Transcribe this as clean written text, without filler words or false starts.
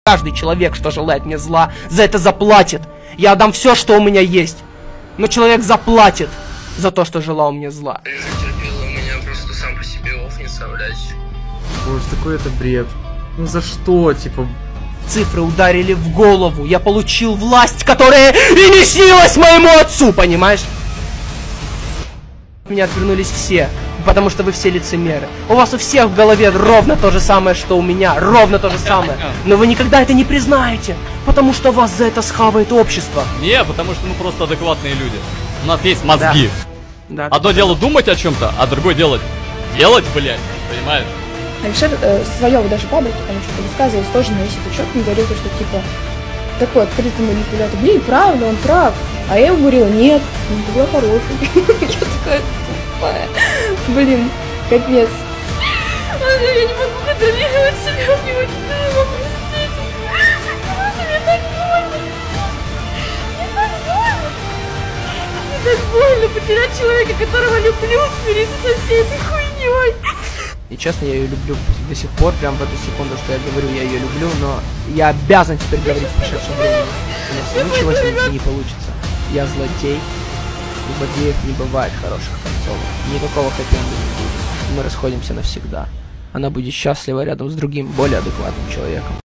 Каждый человек, что желает мне зла, за это заплатит. Я отдам все, что у меня есть. Но человек заплатит за то, что желал мне зла. Терпила у меня просто сам по себе оф не вставлять. Боже, такой это бред. Ну за что, типа... Цифры ударили в голову. Я получил власть, которая и не снилась моему отцу, понимаешь? От меня отвернулись все, потому что вы все лицемеры. У вас у всех в голове ровно то же самое, что у меня. Ровно то же самое. Но вы никогда это не признаете, потому что вас за это схавает общество. Не, потому что мы просто адекватные люди. У нас есть мозги. Да, Одно дело думать о чем-то, а другое дело делать, блядь, понимаешь? Алишер своего даже паблике, потому что высказывался тоже на весь этот счет, он говорил, что типа такой открытый манипулятор, блин, правда, он прав. А я ему говорила, нет, он такой хороший. Я такая тупая. Блин, капец. Я не могу контролировать себя, у него не могу простить. Мне так больно. Мне так больно. Мне так больно потерять человека, которого люблю, смириться со всей этой хуйней. И честно, я ее люблю до сих пор, прям в эту секунду, что я говорю, я ее люблю, но я обязан теперь говорить в прошедшем времени. У меня ничего с ним не получится. Я злодей, у злодеев не бывает хороших концов. Никакого хэппи-энда не будет. Мы расходимся навсегда. Она будет счастлива рядом с другим, более адекватным человеком.